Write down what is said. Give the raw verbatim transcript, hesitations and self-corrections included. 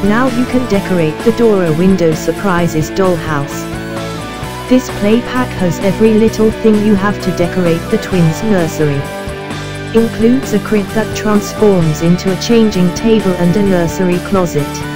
Now you can decorate the Dora Window Surprises dollhouse. This play pack has every little thing you have to decorate the twins' nursery. Includes a crib that transforms into a changing table and a nursery closet.